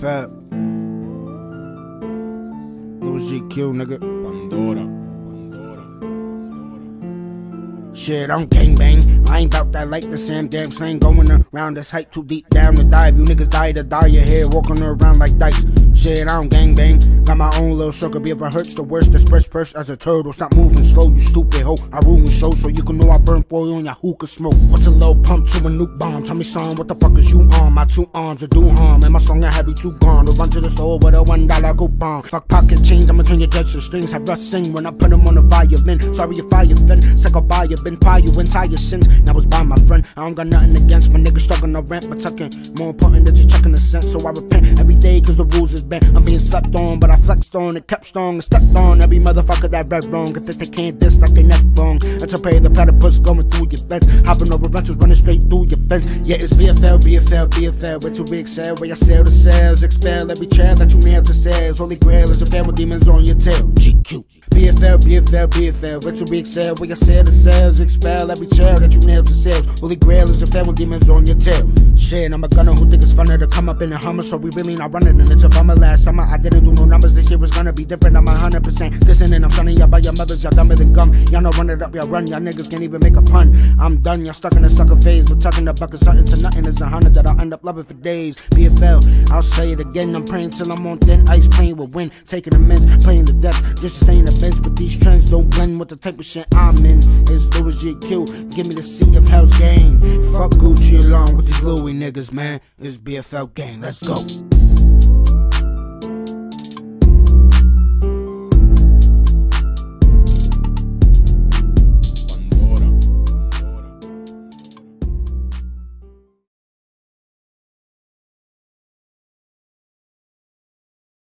BFL. Louis GQ, nigga. Pandora. Shit, I'm gangbang. I ain't bout that like the Sam damn slang. Going around this hype too deep down to dive. You niggas die to dye your hair, walking around like dice. Shit, I don't gangbang. Got my own little circle. Be if it hurts the worst. Express purse as a turtle. Stop moving slow, you stupid hoe. I ruin your show so you can know I burn for you on your hookah smoke. What's a low pump to a nuke bomb? Tell me, son, what the fuck is you on? My two arms are do harm, and my song I have you too gone. To run to the store with a $1 coupon. Fuck pocket change, I'ma turn your judge to strings. Have Russ sing when I put them on the violin. Sorry if I offend. Suck up by you, been pie you entire sins. Now it's by my friend. I don't got nothing against my niggas stuck on the rent, but tucking more important than just chucking the sense. So I repent every day cause the rules is bent. I'm being slept on, but I flexed on and kept strong and stepped on every motherfucker that read wrong. Cause they can't diss like they neck wrong. Until pay the platypus going through your fence. Hopping over rentals, running straight through your fence. Yeah, it's BFL, BFL, BFL. We're too big sell where I sell the sales. Expel every chair that you nail to sales. Holy grail is a pair with demons on your tail. GQ. BFL, BFL, BFL. We're too big sell where I sell the sales. Expel every chair that you nail to sales. Holy grail is a pair with demons on your tail. Shit, I'm a gunner who think it's funner to come up in a Hummer. So we really not running and it's a bummer. Last summer I didn't do no numbers. This year was gonna be different. I'm 100% listening. I'm shunning y'all by your mothers. Y'all dumber than gum. Y'all know run it up, y'all run. Y'all niggas can't even make a pun. I'm done. Y'all stuck in a sucker phase. But tucking the bucket something to nothing is 100 that I'll end up loving for days. BFL, I'll say it again. I'm praying till I'm on thin ice, playing with wind, taking immense, playing the depth, just to stay in the bench. But these trends don't blend with the type of shit I'm in. It's Louis GQ. Give me the seat of hell's game. Fuck Gucci along with these Louis niggas, man. It's BFL gang. Let's go.